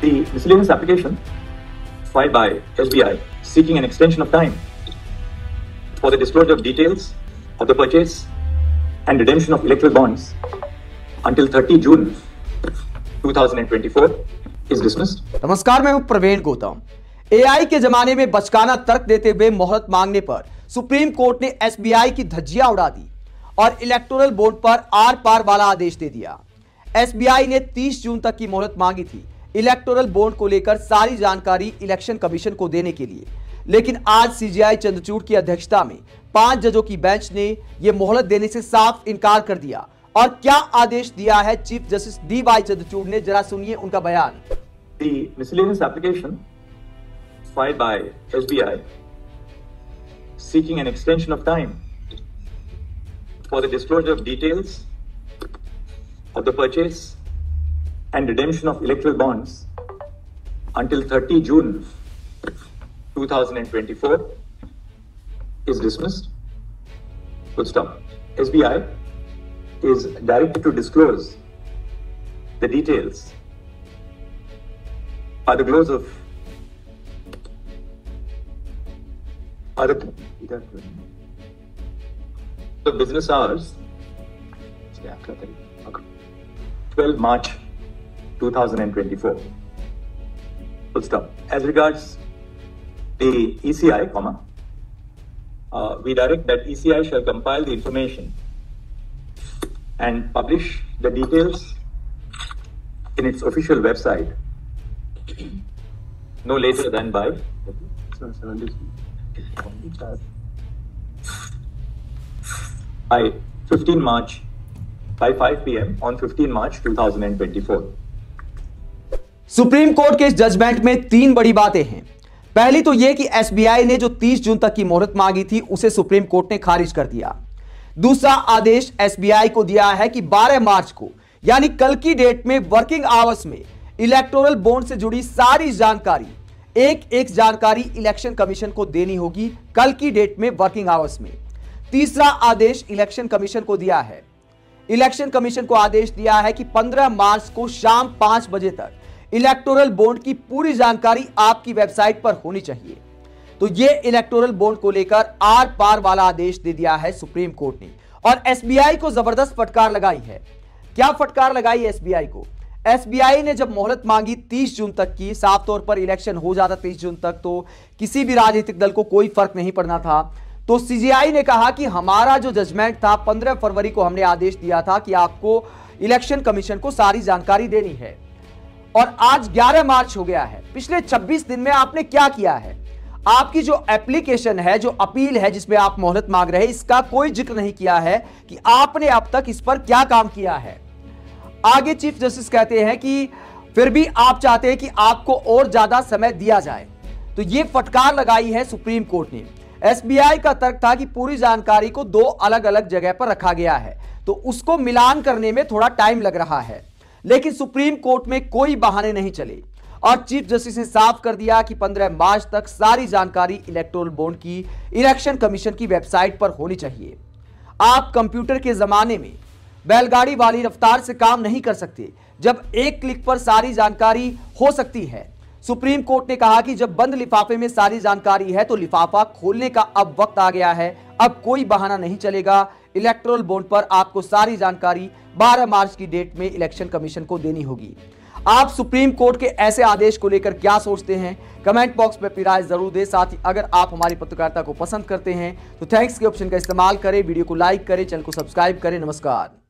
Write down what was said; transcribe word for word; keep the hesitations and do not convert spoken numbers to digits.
The miscellaneous application filed by S B I seeking an extension of time for the disclosure of details of the purchase and redemption of electoral bonds until thirtieth June twenty twenty-four is dismissed. नमस्कार, मैं हूं Praveen Gautam. AI के जमाने में बचकाना तर्क देते हुए मोहलत मांगने पर सुप्रीम कोर्ट ने एसबीआई की धज्जियां उड़ा दी और इलेक्टोरल बॉन्ड पर आर पार वाला आदेश दे दिया। एसबीआई ने तीस जून तक की मोहलत मांगी थी इलेक्टोरल बॉन्ड को लेकर सारी जानकारी इलेक्शन कमीशन को देने के लिए, लेकिन आज सीजेआई चंद्रचूड़ की अध्यक्षता में पांच जजों की बेंच ने यह मोहलत देने से साफ इनकार कर दिया। और क्या आदेश दिया है chief justice D Y Chandrachud ने, जरा सुनिए उनका बयान। The miscellaneous application filed by S B I seeking an extension of time for the disclosure of details of the purchase and redemption of electoral bonds until thirtieth June twenty twenty-four is dismissed. Full stop. S B I is directed to disclose the details by the close of by the, the business hours twelfth March twenty twenty-four. Full stop. As regards the E C I, comma, uh, we direct that E C I shall compile the information and publish the details in its official website no later than by by fifteenth March by five p m on fifteenth March twenty twenty-four. Supreme court के इस judgement में तीन बड़ी बातें हैं। पहली तो यह कि एसबीआई ने जो तीस जून तक की मोहलत मांगी थी उसे सुप्रीम कोर्ट ने खारिज कर दिया। दूसरा आदेश एसबीआई को दिया है कि बारह मार्च को यानी कल की डेट में वर्किंग आवर्स में इलेक्टोरल बॉन्ड से जुड़ी सारी जानकारी एक एक जानकारी इलेक्शन कमीशन को देनी होगी कल की डेट में वर्किंग आवर्स में। तीसरा आदेश इलेक्शन कमीशन को दिया है। इलेक्शन कमीशन को आदेश दिया है कि पंद्रह मार्च को शाम पांच बजे तक इलेक्टोरल बॉन्ड की पूरी जानकारी आपकी वेबसाइट पर होनी चाहिए। तो यह इलेक्टोरल बॉन्ड को लेकर आर पार वाला आदेश दे दिया है सुप्रीम कोर्ट ने और एसबीआई को जबरदस्त फटकार लगाई है। क्या फटकार लगाई एसबीआई को? एसबीआई ने जब मोहलत मांगी तीस जून तक की, साफ तौर पर इलेक्शन हो जाता तीस जून तक तो किसी भी राजनीतिक दल को कोई फर्क नहीं पड़ना था। तो सीजेआई ने कहा कि हमारा जो जजमेंट था पंद्रह फरवरी को हमने आदेश दिया था कि आपको इलेक्शन कमीशन को सारी जानकारी देनी है और आज ग्यारह मार्च हो गया है। पिछले छब्बीस दिन में आपने क्या किया है? आपकी जो एप्लीकेशन है, जो अपील है जिसमें आप मोहलत मांग रहे हैं, इसका कोई जिक्र नहीं किया है कि आपने अब तक इस पर क्या काम किया है। आगे चीफ जस्टिस कहते हैं कि फिर भी आप चाहते हैं कि आपको और ज्यादा समय दिया जाए। तो यह फटकार लगाई है सुप्रीम कोर्ट ने। एसबीआई का तर्क था कि पूरी जानकारी को दो अलग अलग जगह पर रखा गया है तो उसको मिलान करने में थोड़ा टाइम लग रहा है, लेकिन सुप्रीम कोर्ट में कोई बहाने नहीं चले और चीफ जस्टिस ने साफ कर दिया कि पंद्रह मार्च तक सारी जानकारी इलेक्टोरल बॉन्ड की इलेक्शन कमीशन की वेबसाइट पर होनी चाहिए। आप कंप्यूटर के जमाने में बैलगाड़ी वाली रफ्तार से काम नहीं कर सकते जब एक क्लिक पर सारी जानकारी हो सकती है। सुप्रीम कोर्ट ने कहा कि जब बंद लिफाफे में सारी जानकारी है तो लिफाफा खोलने का अब वक्त आ गया है। अब कोई बहाना नहीं चलेगा। इलेक्टोरल बॉन्ड पर आपको सारी जानकारी बारह मार्च की डेट में इलेक्शन कमीशन को देनी होगी। आप सुप्रीम कोर्ट के ऐसे आदेश को लेकर क्या सोचते हैं? कमेंट बॉक्स में अपनी राय जरूर दें। साथ ही अगर आप हमारी पत्रकारिता को पसंद करते हैं तो थैंक्स के ऑप्शन का इस्तेमाल करें, वीडियो को लाइक करें, चैनल को सब्सक्राइब करें। नमस्कार।